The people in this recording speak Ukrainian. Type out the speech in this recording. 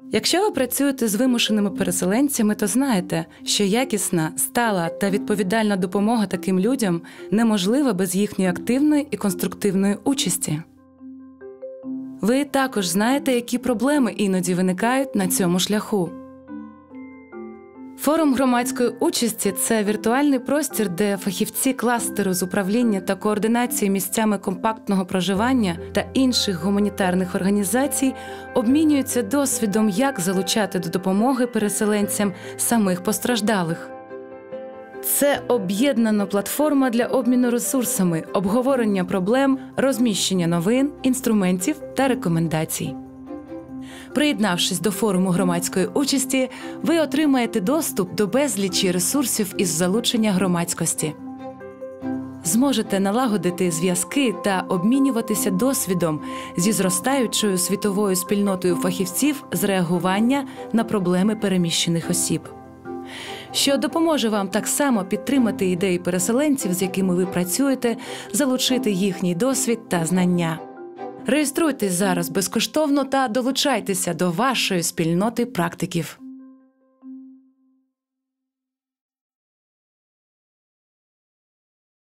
Якщо ви працюєте з вимушеними переселенцями, то знаєте, що якісна, стала та відповідальна допомога таким людям неможлива без їхньої активної і конструктивної участі. Ви також знаєте, які проблеми іноді виникають на цьому шляху. Форум громадської участі – це віртуальний простір, де фахівці кластеру з управління та координації місцями компактного проживання та інших гуманітарних організацій обмінюються досвідом, як залучати до допомоги переселенцям самих постраждалих. Це об'єднана платформа для обміну ресурсами, обговорення проблем, розміщення новин, інструментів та рекомендацій. Приєднавшись до форуму громадської участі, ви отримаєте доступ до безлічі ресурсів із залучення громадськості. Зможете налагодити зв'язки та обмінюватися досвідом зі зростаючою світовою спільнотою фахівців з реагування на проблеми переміщених осіб, що допоможе вам так само підтримати ідеї переселенців, з якими ви працюєте, залучити їхній досвід та знання. Реєструйтесь зараз безкоштовно та долучайтеся до вашої спільноти практиків.